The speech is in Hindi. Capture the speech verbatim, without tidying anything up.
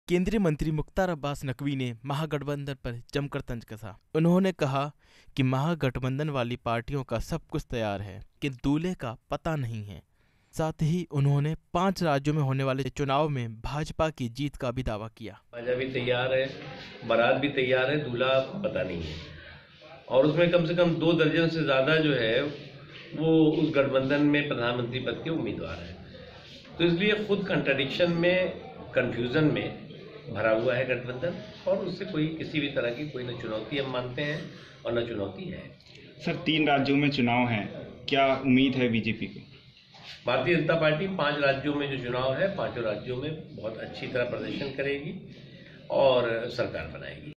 केंद्रीय मंत्री मुख्तार अब्बास नकवी ने महागठबंधन पर जमकर तंज कसा। उन्होंने कहा कि महागठबंधन वाली पार्टियों का सब कुछ तैयार है कि दूल्हे का पता नहीं है। साथ ही उन्होंने पांच राज्यों में होने वाले चुनाव में भाजपा की जीत का भी दावा किया। भाजपा भी तैयार है, बारात भी तैयार है, दूल्हा पता नहीं है और उसमें कम से कम दो दर्जन से ज्यादा जो है वो उस गठबंधन में प्रधानमंत्री पद के उम्मीदवार हैं। तो इसलिए खुद कंट्राडिक्शन में, कंफ्यूजन में भरा हुआ है गठबंधन और उससे कोई किसी भी तरह की कोई न चुनौती हम मानते हैं और न चुनौती है। सर, तीन राज्यों में चुनाव हैं, क्या उम्मीद है बीजेपी को? भारतीय जनता पार्टी पांच राज्यों में जो चुनाव है, पांचों राज्यों में बहुत अच्छी तरह प्रदर्शन करेगी और सरकार बनाएगी।